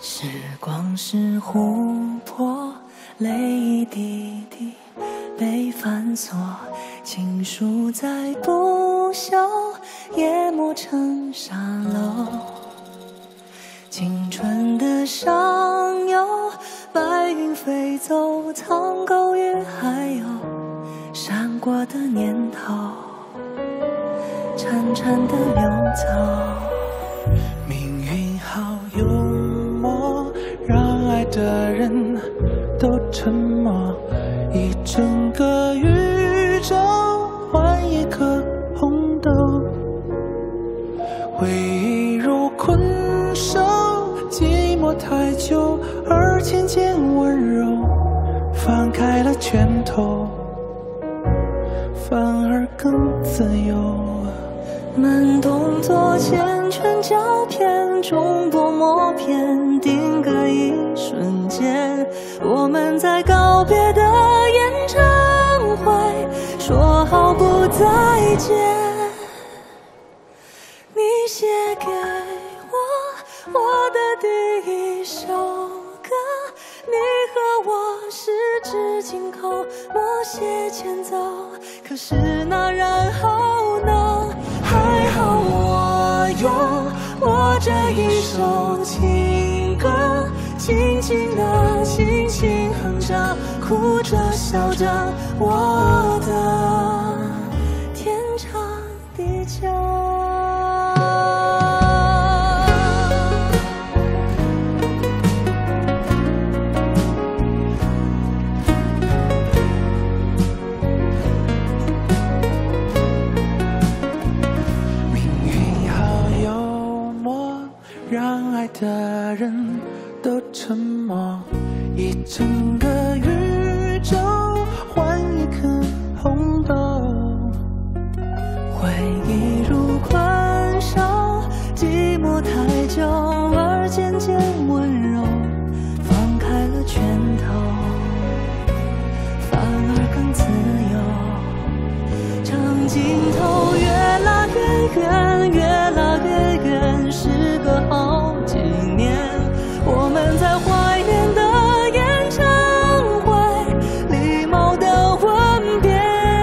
时光是琥珀，泪一滴滴被反锁，情书在不朽，也磨成沙漏。青春的上游，白云飞走，苍狗也还有闪过的念头，潺潺的流走。 命运好幽默，让爱的人都沉默。一整个宇宙换一颗红豆，回忆如困兽，寂寞太久，而渐渐温柔。放开了拳头，反而更自由。 慢动作缱绻胶片，重播默片，定格一瞬间。我们在告别的演唱会说好不再见。你写给我的第一首歌，你和我十指紧扣，默写前奏。可是那然后呢？还好我有我这一首情歌，轻轻地轻轻哼着，哭着笑着，我的天长地久。 让爱的人都沉默，一整个宇宙换一颗红豆。 回忆如困兽，寂寞太久而渐渐温柔。放开了拳头，反而更自由。长镜头越拉越远，越拉越远，时隔好几年，我们在怀念的演唱会，礼貌的吻别。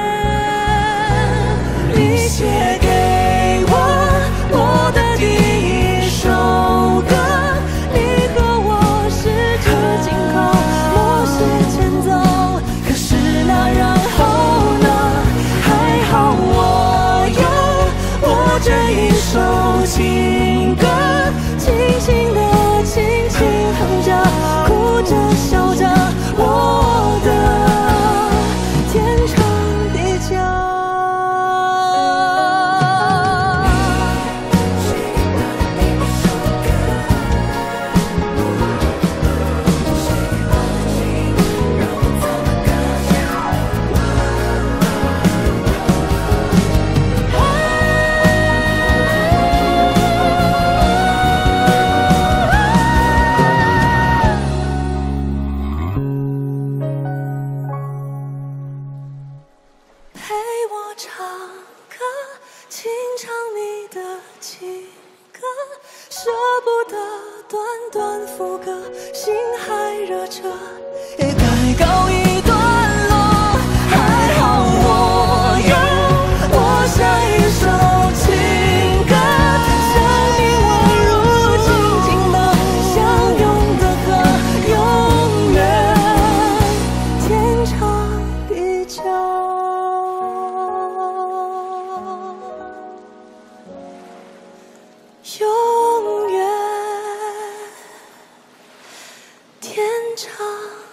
你写给我的第一首歌，你和我十指紧扣，默写前奏。可是那然后呢？还好我有我这一首情歌，轻轻地轻轻哼着，哭着笑着，我的天长地久。陪我唱歌，清唱你的情歌，舍不得短短副歌，心还热着，也该告一段落。还好我有我下一首情歌，像你我如静静的相拥的歌，永远天长地久。永远天长。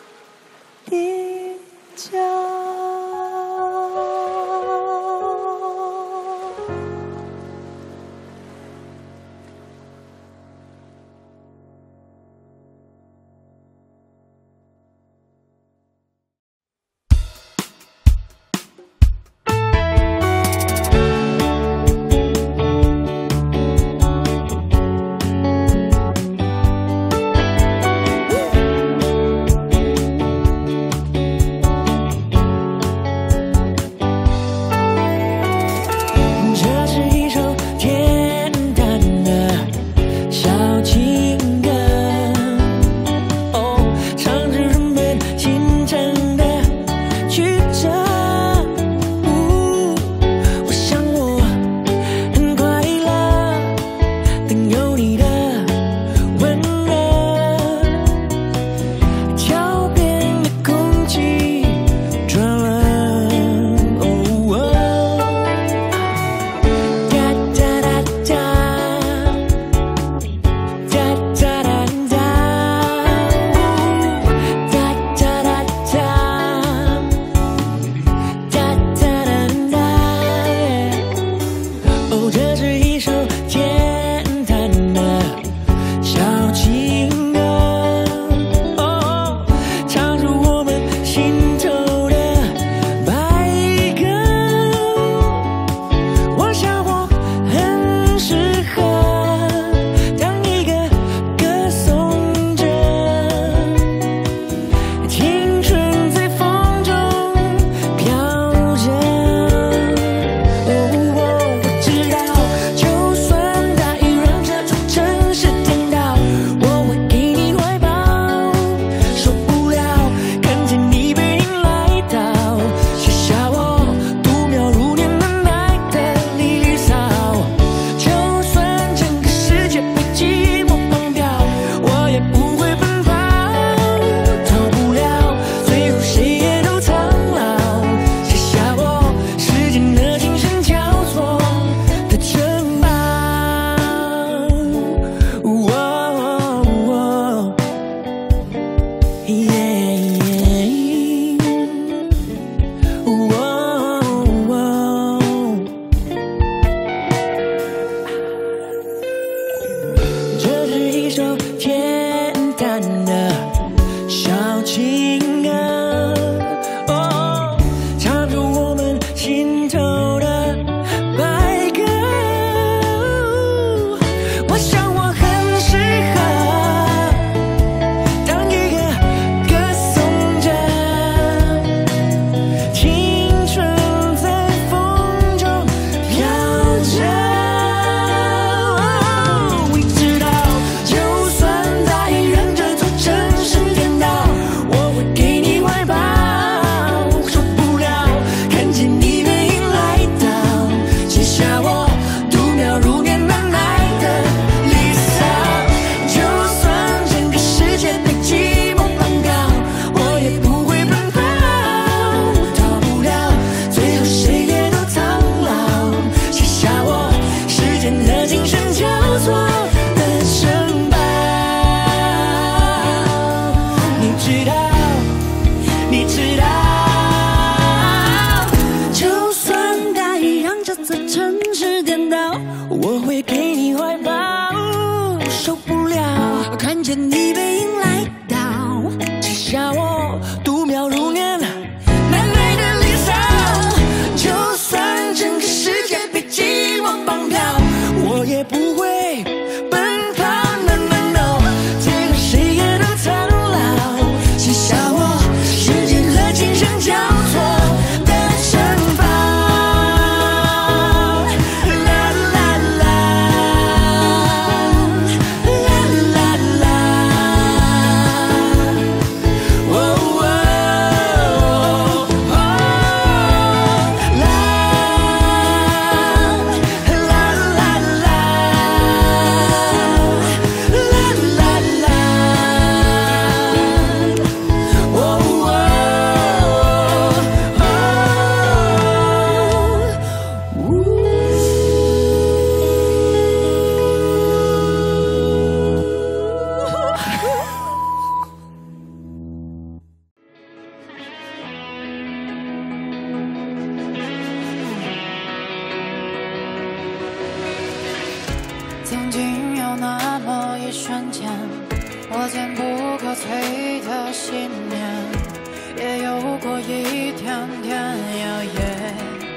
曾经有那么一瞬间，我坚不可摧的信念，也有过一天天夜夜。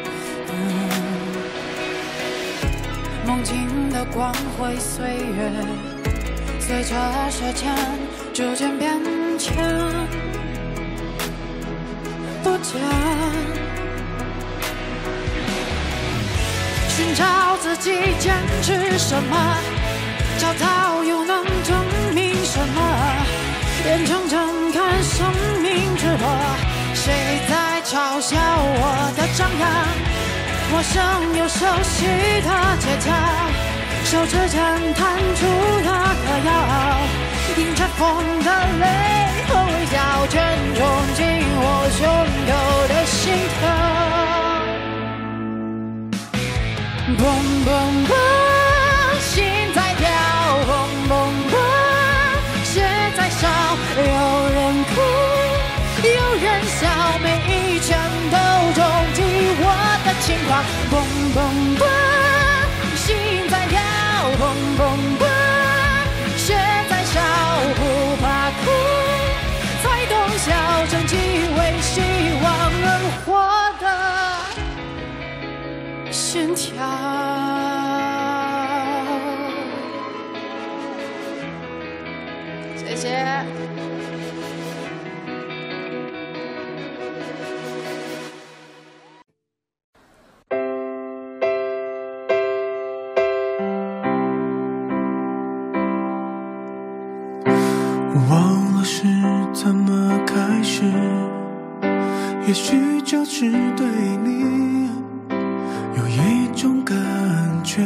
梦境的光辉岁月，随着时间逐渐变迁，不见。寻找自己坚持什么，找到又能证明什么？眼睁睁看生命坠落，谁在嘲笑我的张扬？陌生又熟悉的街角，手指间弹出的歌谣，迎着风的泪和微笑，全冲进我胸口的心跳。蹦蹦蹦，心在跳，蹦蹦蹦，血在烧，有人哭，有人笑，每一拳都冲击我的情况。蹦蹦蹦，心在跳，蹦蹦蹦，血在烧，不怕哭，才懂笑，正因为希望而活的心跳。谢谢。 忘了是怎么开始，也许就只对你有一种感觉。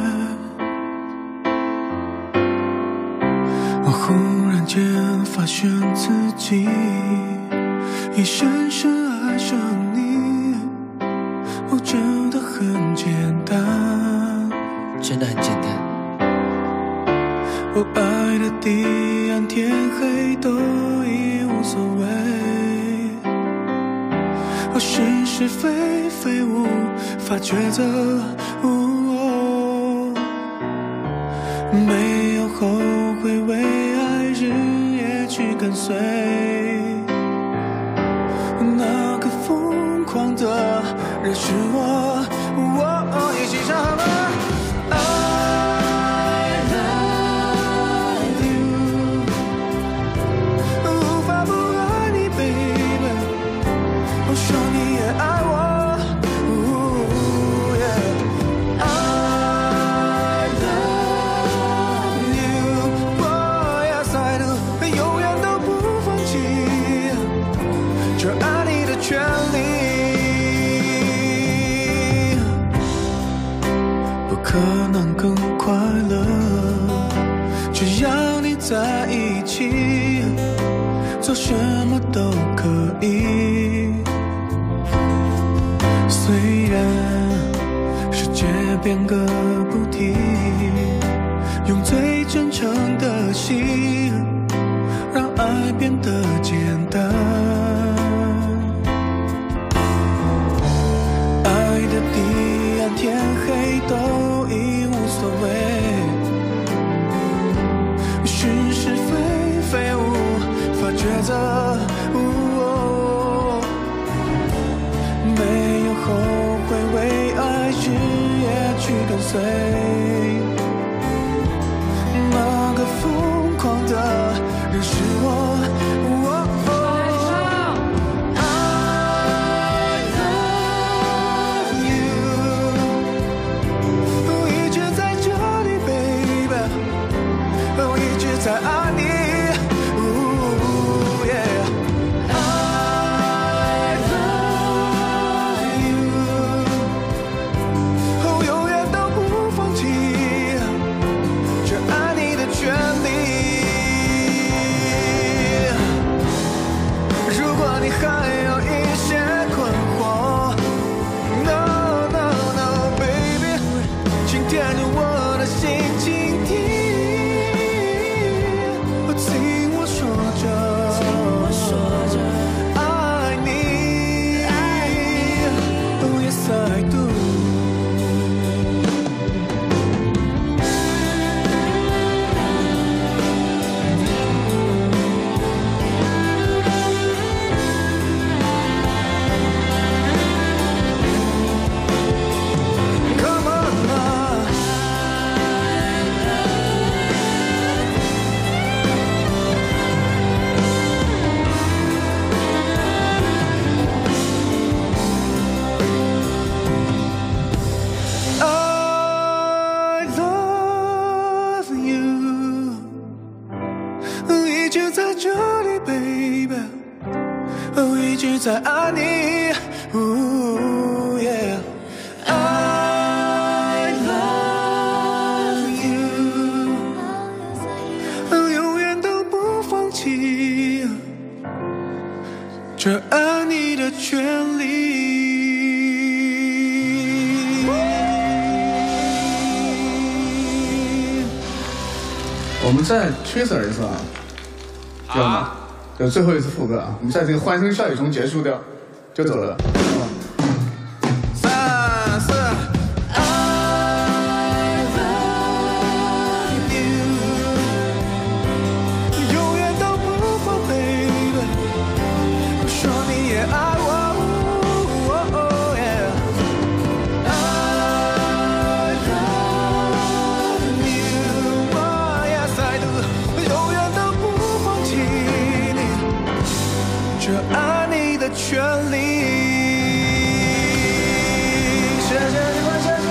我忽然间发现自己已深深爱上你，哦，真的很简单， 真的很简单。 我爱的地暗天黑都已无所谓，我是是非非无法抉择，没有后悔，为爱日夜去跟随，那个疯狂的人是我，一起唱好吗？说你也爱我，I love you， Yes I do， 永远都不放弃这爱你的权利，不可能更快乐，只要你在一起，做什么都可以。虽然世界变个不停，用最真诚的心让爱变得简单，爱的地暗天黑都已无所谓，是是非非无法抉择，没有后悔，为爱日夜去跟随，那个疯狂的人是我。I love you， 一直在这里 baby， 一直在爱你。 再爱你。Yeah. I love you， 永远都不放弃这爱你的权利。 我们再 teaser 一次啊，知道吗？就最后一次副歌啊，我们在这个欢声笑语中结束掉，就走了。3、4。I love you， 永远都不放 baby， 我说你也爱我。这爱你的权利，谢谢你们，谢谢。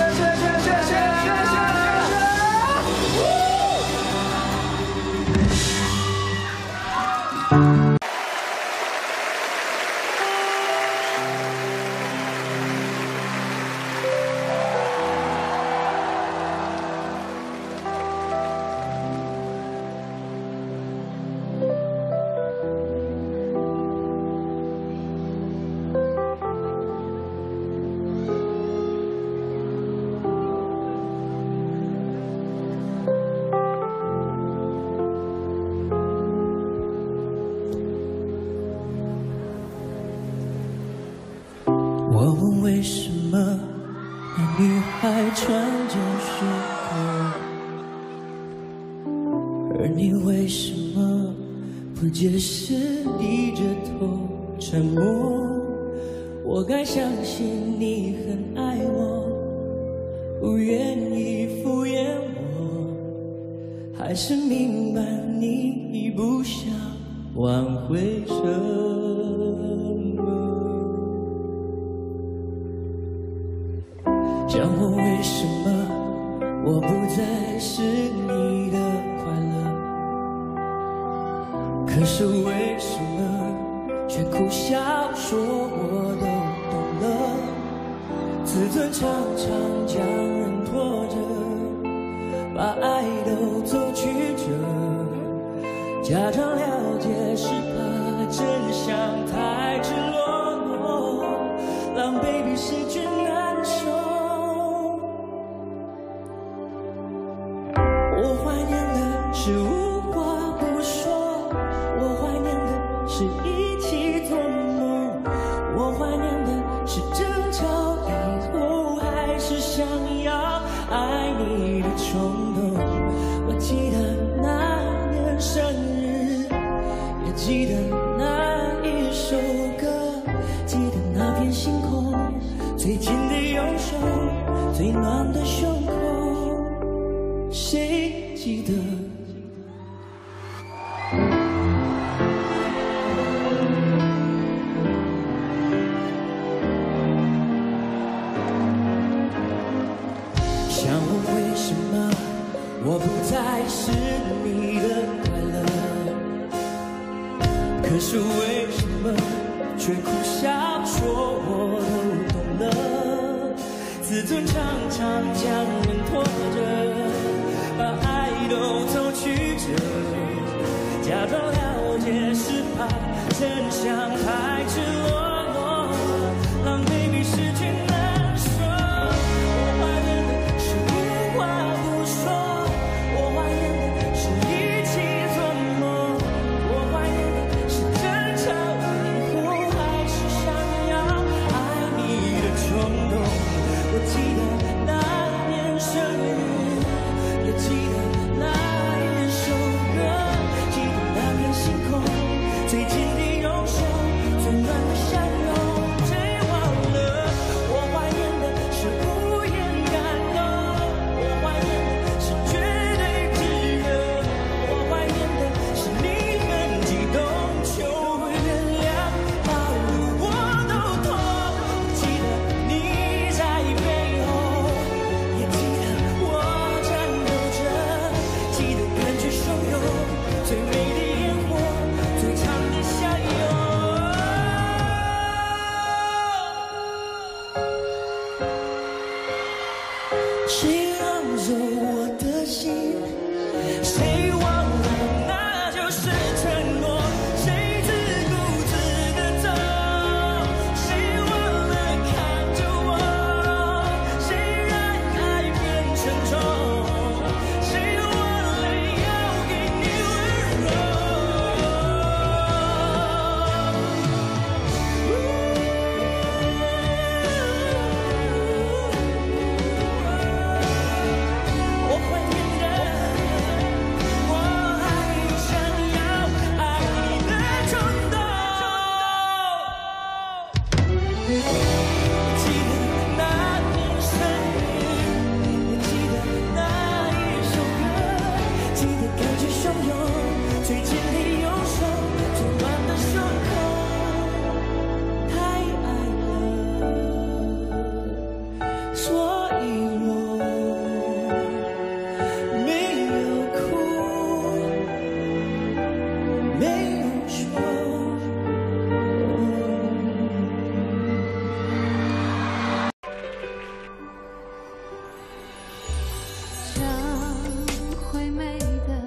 我问为什么那女孩穿着睡裤，而你为什么不解释，低着头沉默？我该相信你很爱我，不愿意敷衍我，还是明白你已不想挽回什么？想问为什么我不再是你的快乐，可是为什么却苦笑说我都懂了？自尊常常将人拖着，把爱都走曲折，假装了解是怕真相太赤裸，让 baby 失去难受。我怀念的是无话不说，我怀念的是一起做梦，我怀念的是争吵以后还是想要爱你的冲动。我记得那年生日，也记得那一首歌，记得那片星空，最紧的右手，最暖的胸口，谁记得？想问为什么我不再是你的快乐，可是为什么却苦笑说我都懂了？自尊常常将人拖着，把爱都走曲折，假装了解是怕真相太赤裸，让 baby 失去难受。我怀念的是无话不说，我怀念的是一起做梦，我怀念的是争吵以后还是想要爱你的冲动。我记得那年生日，也记得那一首歌，记得那片星空，最紧的右手，最暖的相拥。谁忘了我怀谁让走我的心？谁忘了那就是承诺？谁自顾自地走？谁忘了看着我？谁让爱变沉重？谁忘了要给你温柔？我怀念着我还想要爱你的冲动。记得那天生日，记得那一首歌，记得感觉汹涌，最紧的右手，最暖的胸口，太爱了，所以我没有哭，没有说。 将会美的，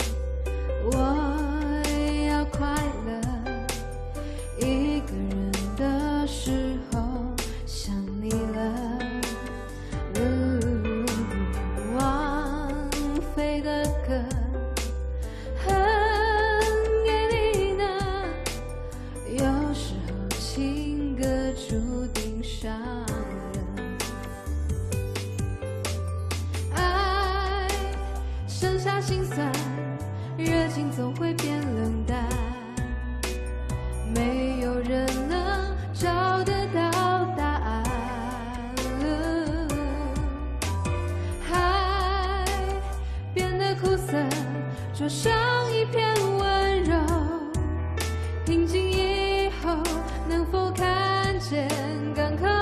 我要快乐。一个人的时候想你了。王菲的歌很给力呢，有时候情歌注定伤人。爱剩下心酸，热情总会变冷淡，没有人能找得到答案。海变得苦涩，桌上一片温柔，平静以后能否看见港口？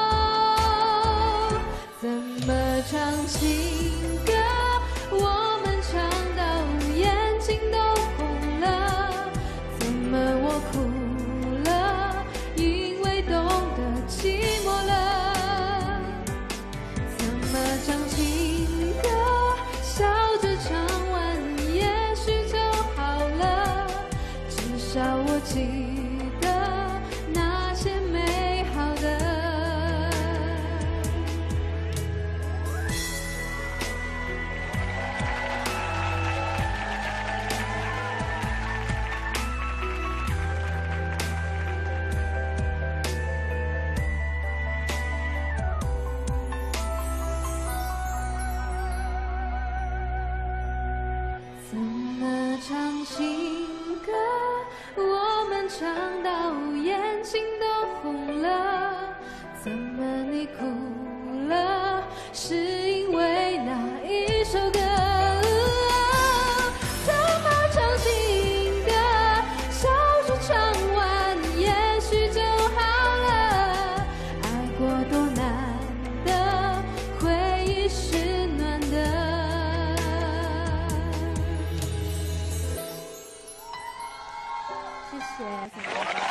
怎么唱情歌，我们唱到眼睛都红了。怎么我哭了，因为懂得寂寞了。怎么唱情歌，笑着唱完也许就好了。至少我记得那些美好的。怎么唱情歌，我们唱到眼睛都红了。怎么你哭了，是因为那一首歌？怎么唱情歌，笑着唱完也许就好了。爱过多难得，回忆是暖的。谢谢。